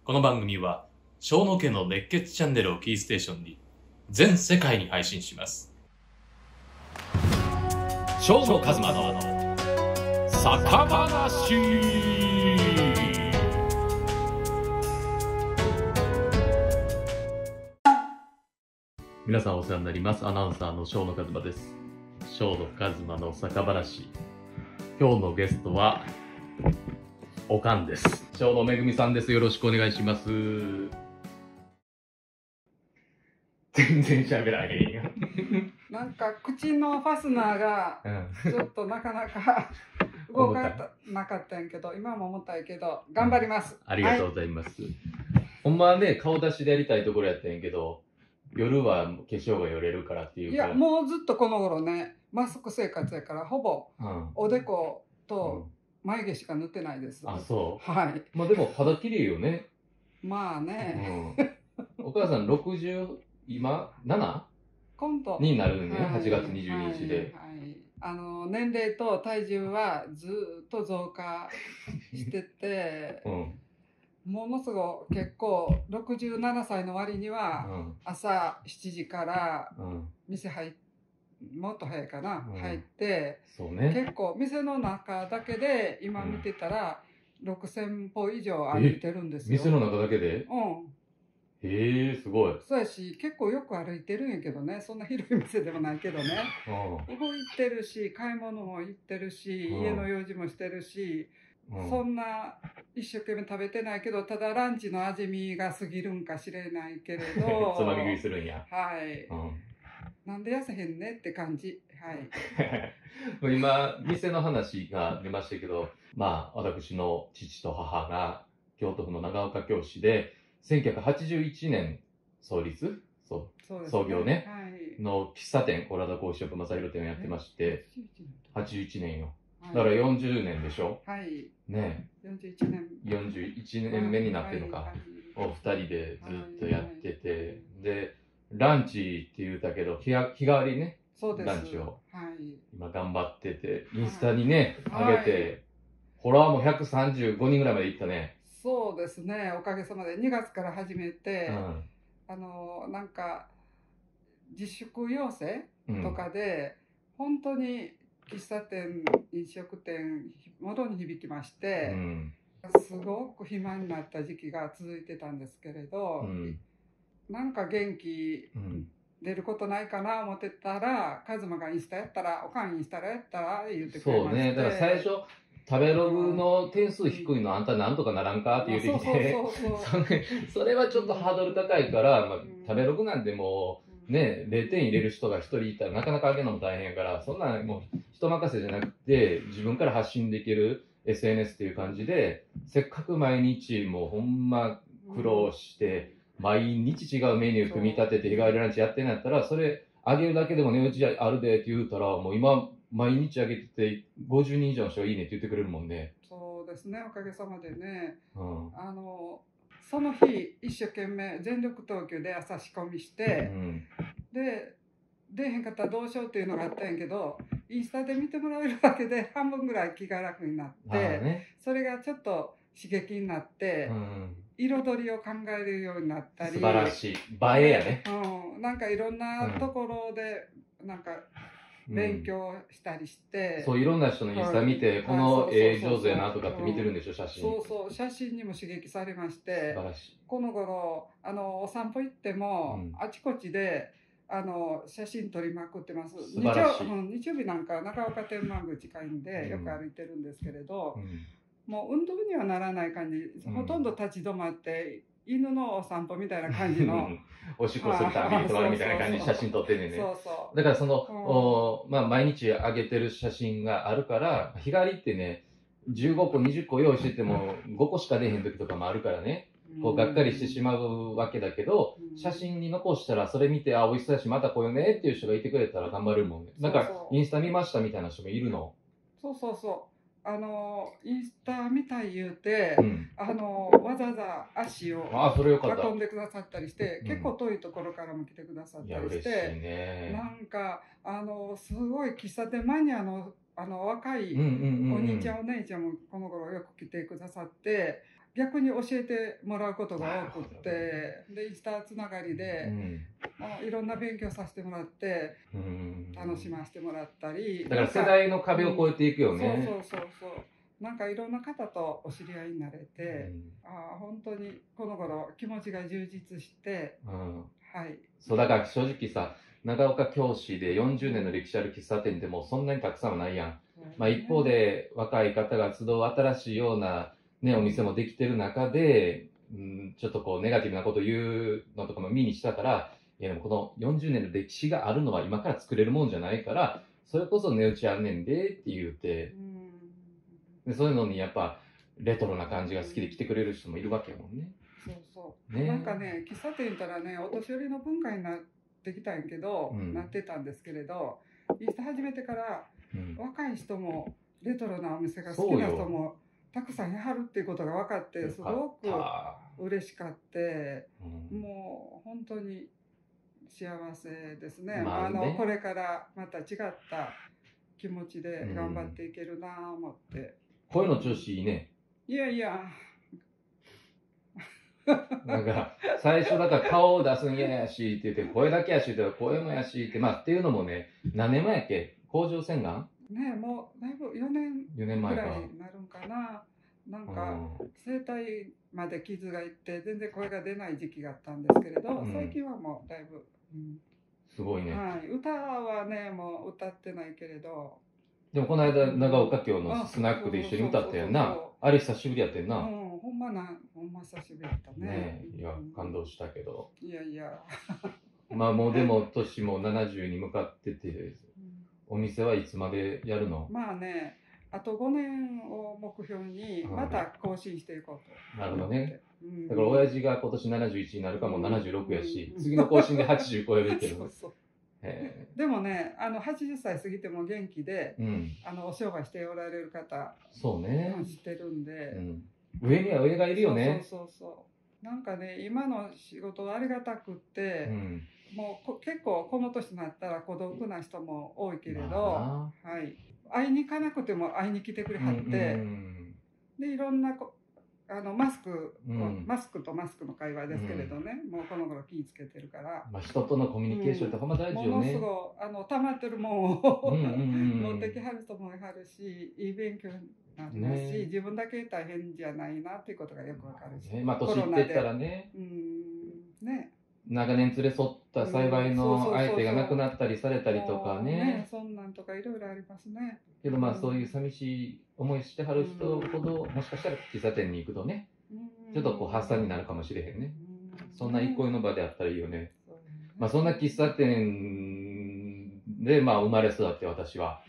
この番組は、小野家の熱血チャンネルをキーステーションに、全世界に配信します。小野一馬の酒話。皆さんお世話になります。アナウンサーの小野一馬です。小野一馬の酒話。今日のゲストは、おかんです。小野めぐみさんです。よろしくお願いします。全然喋らへんよ。 なんか口のファスナーがちょっとなかなか動かなかったんやけど、今も重たいけど頑張ります。 ありがとうございます。はい、ほんまはね、顔出しでやりたいところやったんやけど、夜は化粧がよれるからっていうか。 いや、もうずっとこの頃ね、マスク生活やからほぼおでこと眉毛しか塗ってないです。 あ、そう。 はい。 まあでも肌綺麗よね。 まあね。 お母さん60、今 7? 今度になるんね、8月22日で。 年齢と体重はずっと増加してて、ものすごい結構67歳の割には朝7時から店入って、もっと早いかな、入って、 そうね、 結構店の中だけで今見てたら6000歩以上歩いてるんですよ。 店の中だけで？へえ、すごい。 そうやし、結構よく歩いてるんやけどね、そんな広い店でもないけどね。動いてるし、買い物も行ってるし、家の用事もしてるし、そんな一生懸命食べてないけど、ただランチの味見が過ぎるんかしれないけれど。 つまみ食いするんや。 はい。なんで痩せへんねって感じ。はい。 今、店の話が出ましたけど、まあ、私の父と母が京都府の長岡京市で、1981年創立、創業ね、の喫茶店、オラダ公子食正弘店をやってまして、81年よ。だから40年でしょ？はい。ねえ。41年目になってるのか。を2人でずっとやってて、で、ランチって言うたけど、日替わりね、ランチを今頑張ってて、インスタにね、上げて、フォロワーも135人ぐらいまでいったね。 そうですね、おかげさまで2月から始めて、なんか自粛要請とかで、本当に喫茶店、飲食店もろに響きまして、すごく暇になった時期が続いてたんですけれど、なんか元気出ることないかな思ってたら、カズマがインスタやったら、おかんインスタやったら言ってくれまして。そうね、だから最初食べログの点数低いのあんたなんとかならんかって言ってきて、それはちょっとハードル高いから、食べログなんてもうね、0点入れる人が1人いたらなかなか上げるのも大変やから、そんなもう人任せじゃなくて、自分から発信できる SNS っていう感じで、せっかく毎日もうほんま苦労して、毎日違うメニュー組み立てて日替わりランチやってんやったら、それあげるだけでも値打ちあるでって言うたら、もう今、毎日あげてて50人以上の人がいいねって言ってくれるもんね。 そうですね、おかげさまでね。その日一生懸命全力投球で朝仕込みして、で出へんかったらどうしようっていうのがあったんやけど、インスタで見てもらえるだけで半分ぐらい気が楽になって、それがちょっと刺激になって、彩りを考えるようになったり。 素晴らしい。映えやね。 なんかいろんなところでなんか勉強したりして、 そういろんな人のインスタ見て、この上手やなとかって見てるんでしょ、写真。 そう写真にも刺激されまして、 素晴らしい。 この頃お散歩行っても、あちこちで写真撮りまくってます。 素晴らしい。 日曜日なんか長岡天満宮近いんでよく歩いてるんですけれど、もう運動にはならない感じ、ほとんど立ち止まって犬のお散歩みたいな感じのおしっこするたびに止まるみたいな感じで写真撮ってんねんね。だからその、毎日上げてる写真があるから、日帰りってね、15個20個用意してても5個しか出へん時とかもあるからね、こうがっかりしてしまうわけだけど、写真に残したらそれ見て、あ、美味しそうだしまた来ようねっていう人がいてくれたら頑張れるもんね。なんかインスタ見ましたみたいな人もいるの？ インスタみたい言うて、わざわざ足を運んでくださったりして、結構遠いところからも来てくださったりして、なんかすごい喫茶店マニアの若いお兄ちゃんお姉ちゃんもこの頃よく来てくださって、 逆に教えてもらうことが多くって、でイースターつながりで、いろんな勉強させてもらって、楽しませてもらったり、 だから世代の壁を越えていくよね。 そうなんかいろんな方とお知り合いになれて、本当にこの頃気持ちが充実して、はい。 そうだから正直さ、長岡京市で40年の歴史ある喫茶店ってもうそんなにたくさんはないやん。まあ一方で若い方が集う新しいようなね、お店もできてる中で、ちょっとこうネガティブなこと言うのとかも見にしたから、いやでもこの40年の歴史があるのは今から作れるもんじゃないから、それこそ値打ちあんねんでって言うて、でそういうのにやっぱレトロな感じが好きで来てくれる人もいるわけやもんね。 そうなんかね、喫茶店行ったらね、お年寄りの文化になってきたんやけど、なってたんですけれど、イースター始めてから、若い人もレトロなお店が好きな人もたくさんいはるっていうことが分かって、すごく嬉しかって、もう本当に幸せですね。これからまた違った気持ちで頑張っていけるなぁ思って。 声の調子いいね。 いやいや。 なんか、最初だから顔を出すん嫌やしって言って、声だけやしって言ったら声もやしって、まあっていうのもね、何年前やっけ？甲状腺がん？ ねえ、もうだいぶ4年ぐらいになるんかな。なんか、声帯まで傷がいって、全然声が出ない時期があったんですけれど、最近はもうだいぶ、 すごいね。 はい。歌はね、もう歌ってないけれど。 でもこの間、長岡京のスナックで一緒に歌ったやんな。あれ久しぶりやってんな。 ほんま久しぶりやったね。 ねえ、いや、感動したけど。 いやいや。 まあもうでも、年も70に向かってて、お店はいつまでやるの？ まあね、あと5年を目標に、また更新していこうと。 なるほどね。だから親父が今年71になるかも76やし、次の更新で80超えるけど。 でもね、80歳過ぎても元気で、お商売しておられる方、 そうね。 知ってるんで、 上には上がいるよね。 そうなんかね、今の仕事はありがたくって、もう結構この年になったら孤独な人も多いけれど、はい、会いに行かなくても会いに来てくれはって、でいろんなマスクとマスクの会話ですけれどね、もうこの頃気ぃつけてるから、 人とのコミュニケーションってほんま大事よね。 ものすごい溜まってるもんを持ってきはる人もいはるし、いい勉強になりますし、自分だけ大変じゃないなっていうことがよくわかるし、 年いってったらね、長年連れ添った幸いの相手が亡くなったりされたりとかね、 そんなんとかいろいろありますね。 けどまあそういう寂しい思いしてはる人ほど、もしかしたら喫茶店に行くとね、ちょっとこう発散になるかもしれへんね。そんな憩いの場であったらいいよね。まあそんな喫茶店でまあ生まれ育って、私は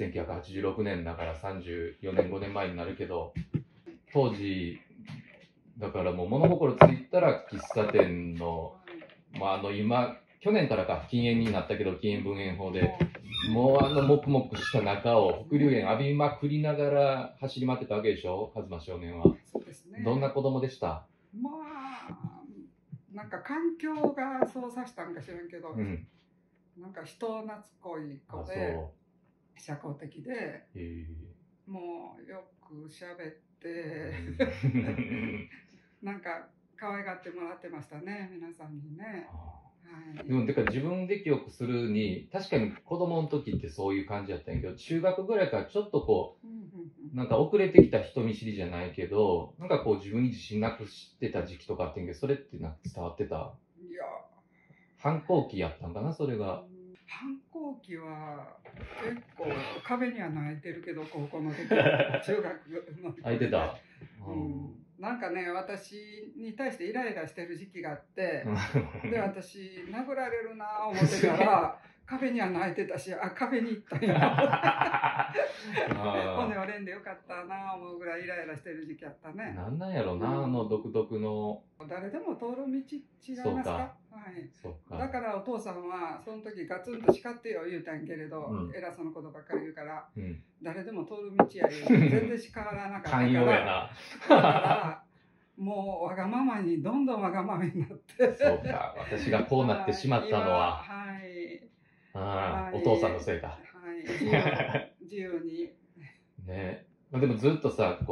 1986年だから34年5年前になるけど、当時だからもう物心ついたら喫茶店の今去年からか禁煙になったけど、禁煙分煙法でもう黙々した中を副流煙浴びまくりながら走り回ってたわけでしょ、和馬少年は。 そうですね。 どんな子供でした？ まあなんか環境がそうさせたんか知らんけど、なんか人懐っこい子で社交的で、もうよく喋ってなんか可愛がってもらってましたね、皆さんにね。 でもだから自分で記憶するに、確かに子供の時ってそういう感じだったんやけど、中学ぐらいからちょっとこう、なんか遅れてきた人見知りじゃないけど、なんかこう自分に自信なくしてた時期とかあってんけど、それってなんか伝わってた？いや、反抗期やったんかな、それが。 反抗期は結構壁には泣いてるけど、高校の時、中学の時。 泣いてた？ なんかね、私に対してイライラしてる時期があって、で、私、殴られるなぁ思ってたら、壁には泣いてたし、壁に行ったんや。骨折れんでよかったなぁ思うぐらいイライラしてる時期あったね。 なんやろな、独特の。 誰でも通る道違いますか？はい。だからお父さんは、その時ガツンと叱ってよ言うたんけれど、偉そうなことばっかり言うから、誰でも通る道や言う全然叱らなかったから。 寛容やな。 だからもうわがままにどんどんわがままになって。 そうか、私がこうなってしまったのは、お父さんのせいか。 自由に。 ね。でもずっとさ、こう、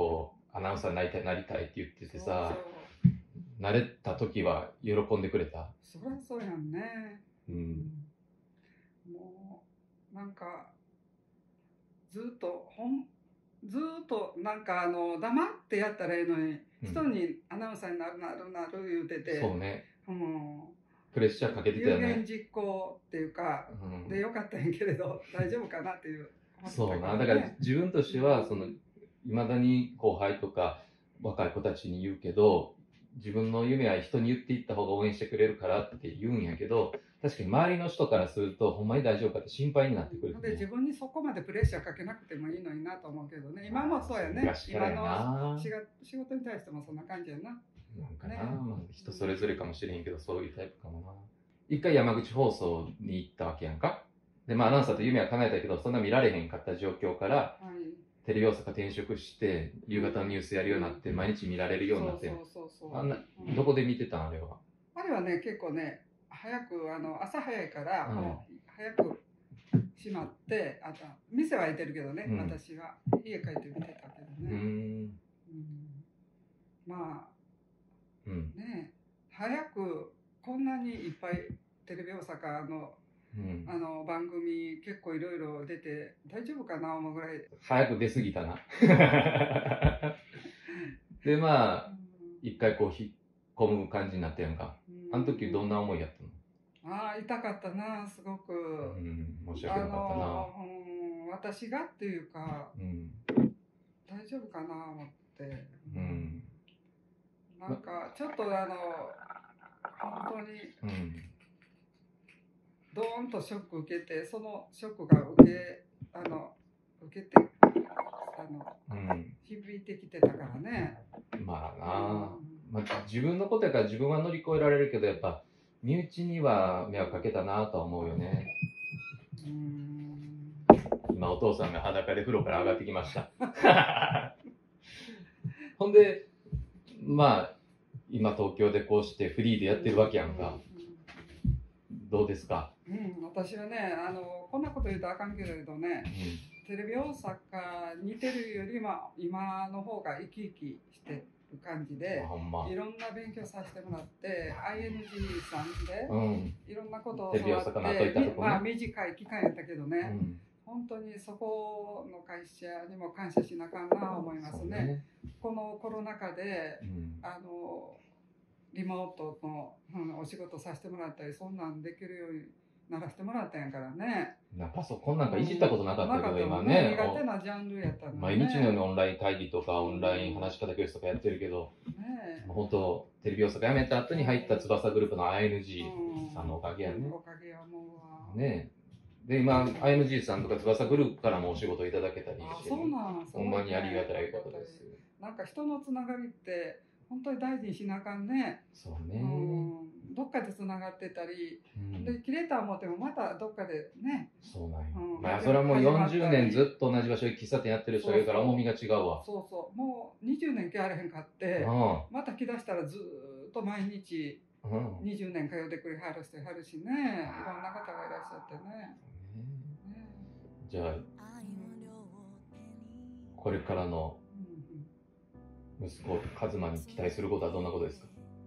アナウンサーになりたいって言っててさ、慣れた時は喜んでくれた？ そりゃそうやんね。 うん。 もうなんかずっとなんか黙ってやったらいいのに、人にアナウンサーになる言うてて、 そうね。 うん、 プレッシャーかけてたよね。 有言実行っていうか、でよかったんやけれど大丈夫かなっていう。 そうな、だから自分としてはいまだに後輩とか若い子たちに言うけど、自分の夢は人に言っていった方が応援してくれるからって言うんやけど、確かに周りの人からするとほんまに大丈夫かって心配になってくる、ね、 で自分にそこまでプレッシャーかけなくてもいいのになと思うけどね。今もそうやね。今の仕事に対してもそんな感じやな。 なんかな、ね、まあ、人それぞれかもしれへんけど、そういうタイプかもな。一回山口放送に行ったわけやんか。で、まあアナウンサーと夢は叶えたけど、そんな見られへんかった状況から、はい、テレビ大阪転職して、夕方のニュースやるようになって、毎日見られるようになって。あんな、どこで見てたんあれは。 あれはね、結構ね、早く、朝早いから、もう早く閉まって、あと、店は開いてるけどね、私は。家帰って見てたけどね。まあ、ね、早く、こんなにいっぱいテレビ大阪の番組結構いろいろ出て大丈夫かな思うぐらい早く出過ぎたなでまあ一回こう引っ込む感じになったやんか。あの時どんな思いやったの？ ああ痛かったな、すごく。 申し訳なかったな。 私がっていうか、大丈夫かな思って、なんかちょっと本当に、ドーンとショック受けて、そのショックが受けて響いてきてたからね。 まあな、まあ、自分のことやから自分は乗り越えられるけど、やっぱ身内には迷惑かけたなとは思うよね。今お父さんが裸で風呂から上がってきましたほんでまあ今東京でこうしてフリーでやってるわけやんか。どうですか？ 私はね、こんなこと言うとあかんけれどね、テレビ大阪似てるよりも今の方が生き生きしてる感じで、いろんな勉強させてもらって、ING さんでいろんなことを教わって、まあ短い期間やったけどね、本当にそこの会社にも感謝しなあかんなと思いますね。このコロナ禍で、リモートの、お仕事させてもらったり、そんなんできるようにならせてもらったんやからね。 パソコンなんかいじったことなかったけど、今ね、 苦手なジャンルやったのね。 毎日のようにオンライン会議とかオンライン話し方教室とかやってるけど、本当テレビ大阪辞めた後に入った翼グループの ING さんのおかげやね。 おかげやもうね。で今 ING さんとか翼グループからもお仕事いただけたりして、 そうなん、 ほんまにありがたいことです。 なんか人のつながりって本当に大事にしなあかんね。 そうね。 どっかでつながってたり、で切れた思ってもまたどっかでね。 そうなんよ。まあそれはもう40年ずっと同じ場所で喫茶店やってる人がいるから重みが違うわ。 そうそう。もう20年来られへんかって、また来だしたらずっと毎日20年通ってくれはる人いはるしね。いろんな方がいらっしゃってね。 じゃあこれからの息子カズマに期待することはどんなことですか？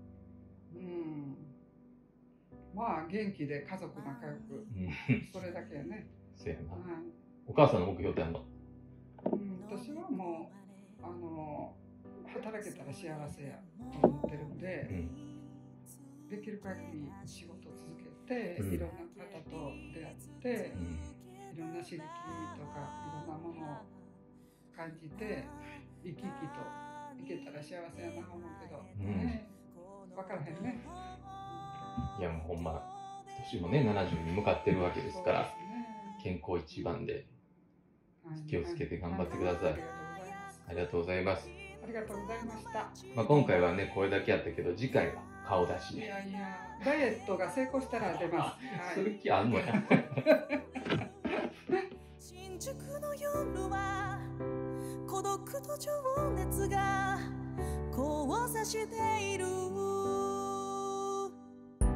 まあ元気で家族仲良く、それだけやね。 そうやな。お母さんの目標ってあるの？ 私はもう働けたら幸せやと思ってるんで、できる限り仕事を続けて、いろんな方と出会って、いろんな刺激とかいろんなものを感じて生き生きといけたら幸せやなと思うけど、ね、分からへんね。 いやもうほんま年もね70に向かってるわけですから、健康一番で気をつけて頑張ってください。ありがとうございます。 ありがとうございました。 まあ今回はねこれだけやったけど、次回は顔出しで。 いやいや、ダイエットが成功したら出ます。 する気あんのや。 新宿の夜は孤独と情熱が交差している。